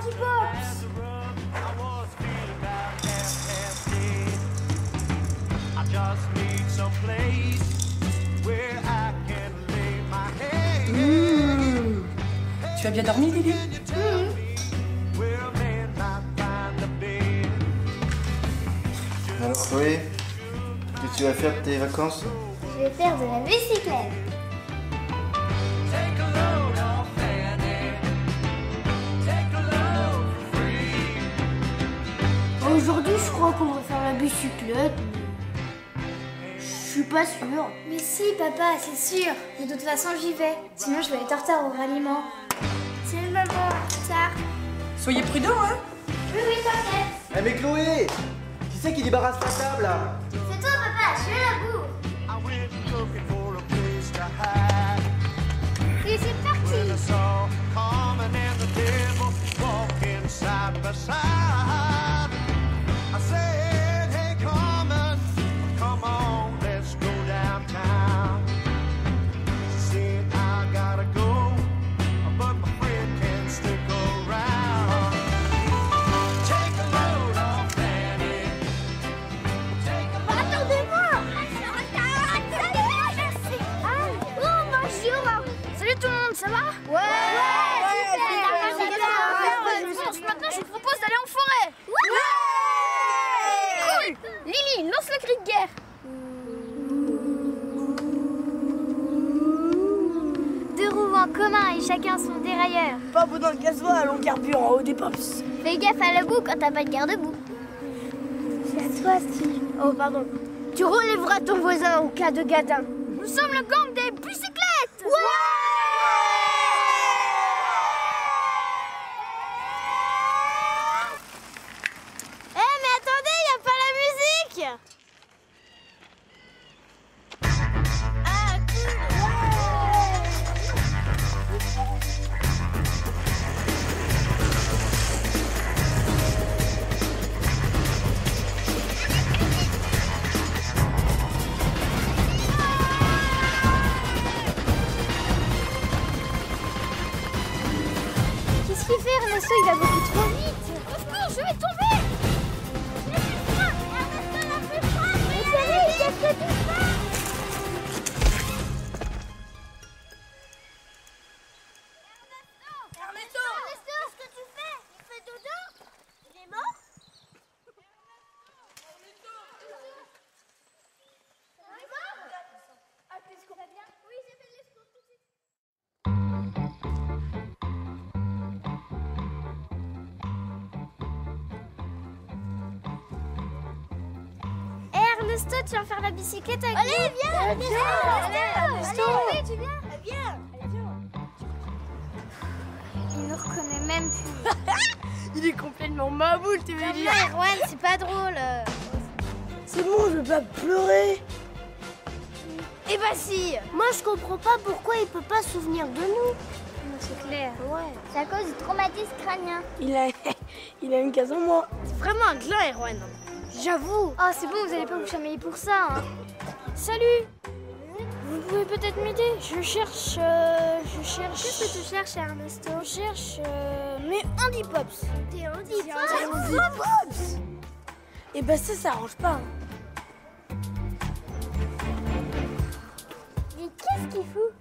Andy Pops. Tu as bien dormi, Lily? Alors Chloé, qu'est-ce que tu vas faire de tes vacances? Je vais faire de la bicyclette. Aujourd'hui, je crois qu'on va faire la bicyclette. Je suis pas sûre. Mais si, papa, c'est sûr. De toute façon, j'y vais. Sinon, je vais être en retard au ralliement. Salut, maman. Tard. Soyez prudents, hein? Oui, t'inquiète. Eh mais Chloé, qui c'est qui débarrasse la table là? C'est toi, papa. Je suis à la bourre. Et c'est parti. Ça va? Ouais! Maintenant, je vous propose d'aller en forêt! Ouais! Cool! Lily, lance le cri de guerre! Deux roues en commun et chacun son dérailleur. Pas beau dans le gasoil, on carbure en haut des pops. Fais gaffe à la boue quand t'as pas de garde-boue. C'est à toi, Steve. Oh, pardon. Tu relèveras ton voisin au cas de gadin. Nous sommes le gang des bicyclettes! Ouais! Qu'est-ce qu'il fait, Ernesto? Il va beaucoup trop vite. Au secours, je vais tomber. Mais Cyril, qu'est-ce que tu fais? Ernesto, qu'est-ce que tu fais? Il fait dodo? Il est mort? Oui, j'ai fait l'escours tout de suite. Ernesto, tu vas faire la bicyclette avec nous? Allez, viens! Ernesto! Oui, tu viens? Viens! Il ne reconnaît même plus. Il est complètement maboule, tu veux dire? Erwan, c'est pas drôle. C'est bon, je veux pas pleurer. Eh bah si! Moi, je comprends pas pourquoi il peut pas se souvenir de nous. C'est clair. Ouais. C'est à cause du traumatisme crânien. Il a une case en moins. C'est vraiment un gland, Erwan. J'avoue. Ah, c'est bon, vous allez pas vous chamailler pour ça. Hein. Salut! Vous pouvez peut-être m'aider? Je cherche. Qu'est-ce que tu cherches, Ernesto? Je cherche mes Andy Pops. Tes Andy Pops? Et bah ça arrange pas. Mais qu'est-ce qu'il fout?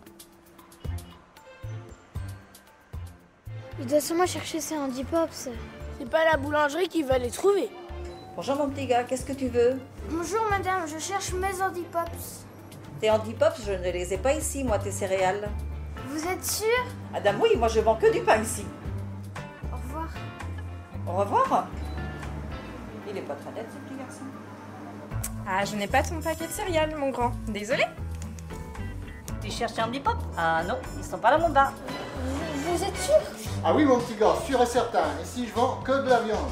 Il doit sûrement chercher ses Andy Pops. C'est pas la boulangerie qui va les trouver. Bonjour mon petit gars, qu'est-ce que tu veux? Bonjour madame, je cherche mes Andy Pops. Tes Andy Pops, je ne les ai pas ici, moi, tes céréales. Vous êtes sûr? Madame, oui, moi je vends que du pain ici. Au revoir. Au revoir. Il est pas très net, ce petit garçon. Ah, je n'ai pas ton paquet de céréales, mon grand. Désolé. Tu cherches un Andy Pop? Ah non, ils sont pas là, mon gars. Vous êtes sûr? Ah oui, mon petit gars, sûr et certain. Ici, je vends que de la viande.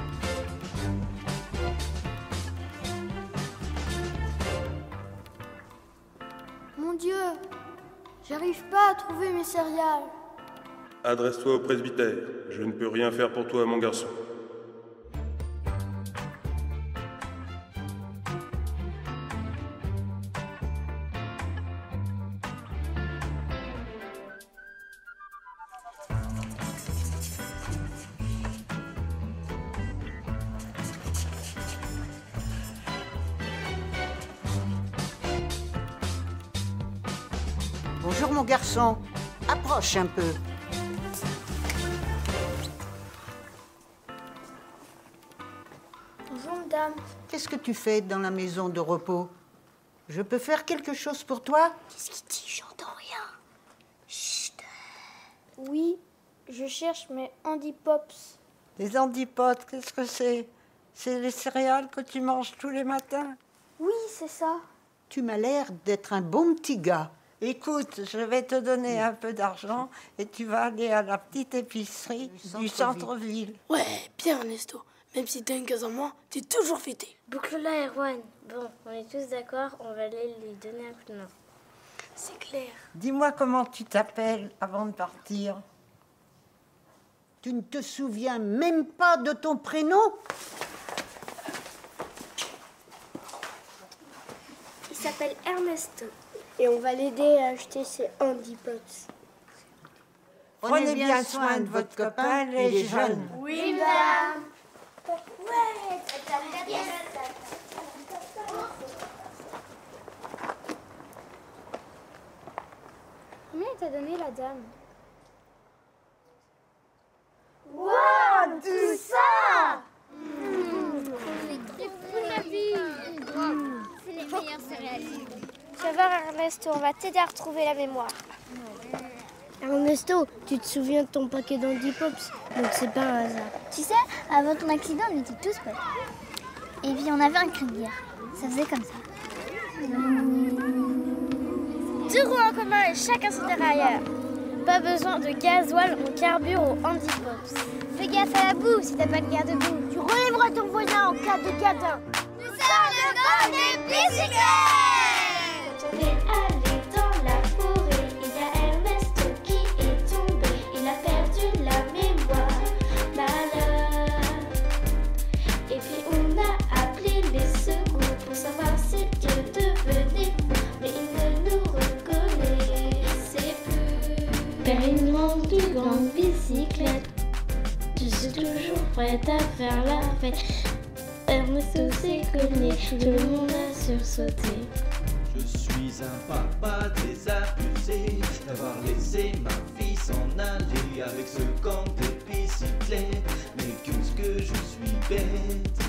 Mon Dieu, j'arrive pas à trouver mes céréales. Adresse-toi au presbytère. Je ne peux rien faire pour toi, mon garçon. Bonjour mon garçon. Approche un peu. Bonjour, madame. Qu'est-ce que tu fais dans la maison de repos? Je peux faire quelque chose pour toi? Qu'est-ce qu'il dit? J'entends rien. Chut. Oui, je cherche mes Andy Pops. Les Andy Pops, qu'est-ce que c'est? C'est les céréales que tu manges tous les matins? Oui, c'est ça. Tu m'as l'air d'être un bon petit gars. Écoute, je vais te donner un peu d'argent et tu vas aller à la petite épicerie du centre-ville. Ouais, bien Ernesto. Même si t'as une case en moins, t'es toujours fêté. Boucle-la, Erwan. Bon, on est tous d'accord, on va aller lui donner un coup de main. C'est clair. Dis-moi comment tu t'appelles avant de partir. Tu ne te souviens même pas de ton prénom? Il s'appelle Ernesto. Et on va l'aider à acheter ses Andy Pops. Prenez bien soin de votre copain, les jeunes. Oui, madame. Combien t'a donné la dame? Waouh, tout ça! C'est les meilleurs céréales. Tu vas voir, Ernesto, on va t'aider à retrouver la mémoire. Ernesto, tu te souviens de ton paquet d'Andy Pops, donc c'est pas un hasard. Tu sais, avant ton accident, on était tous potes. Et puis on avait un cri de guerre. Ça faisait comme ça. 2 roues en commun et chacun son dérailleur. Pas besoin de gasoil, on carbure au Andy Pops. Fais gaffe à la boue si t'as pas de garde-boue. Tu relèveras ton voisin en cas de gadin. Nous sommes le gang des bicyclettes! On est allé dans la forêt, il y a Ernesto qui est tombé. Il a perdu la mémoire, malheur. Et puis on a appelé les secours pour savoir si Dieu devenait fou. Mais il ne nous reconnaissait plus. Vers une grande bicyclette, je suis toujours prête à faire la fête. Ernesto s'est cogné, tout le monde a sursauté. Je suis un papa désabusé d'avoir laissé ma fille s'en aller avec ce camp de bicyclettes. Mais qu'est-ce que je suis bête.